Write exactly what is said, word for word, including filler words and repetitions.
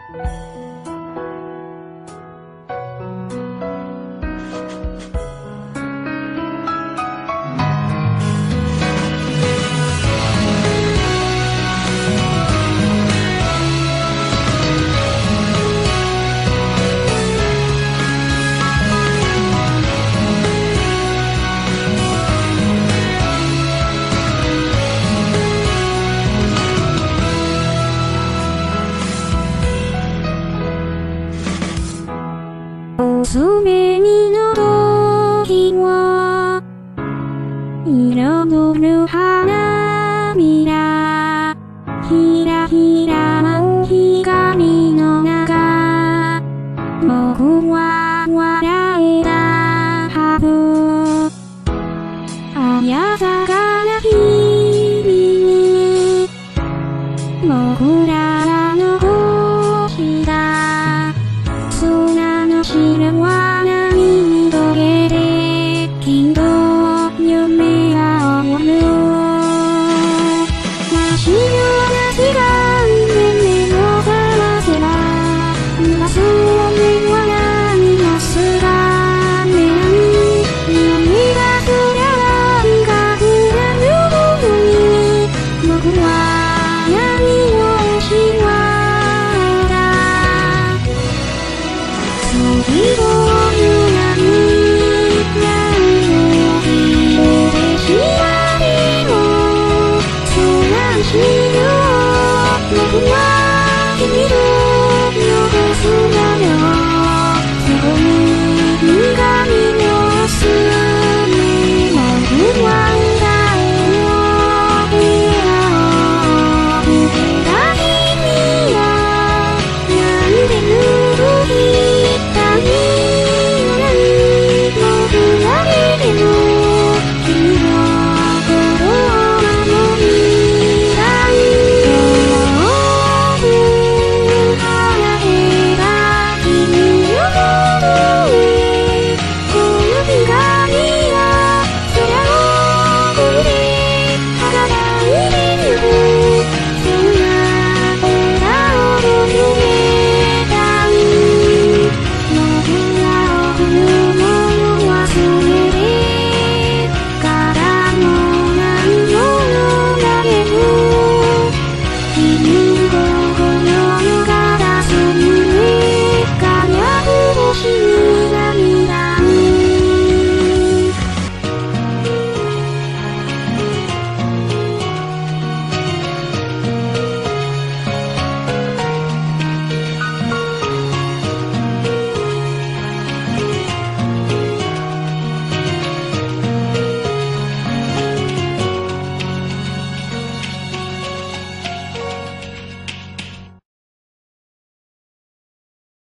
滑りの時は彩る花びらひらひら舞う光の中僕は笑えたはずあさかな日々に僕らの星だ空の白は波に溶けてきっと夢が終わる真っ白な時間で目を覚ませば今すぐはないますが目に夢が膨らんかくなるほどに僕は何をしわ「次をゆらに何をひろでしありのそらしよ僕は君とよこすのよそこに苦みをす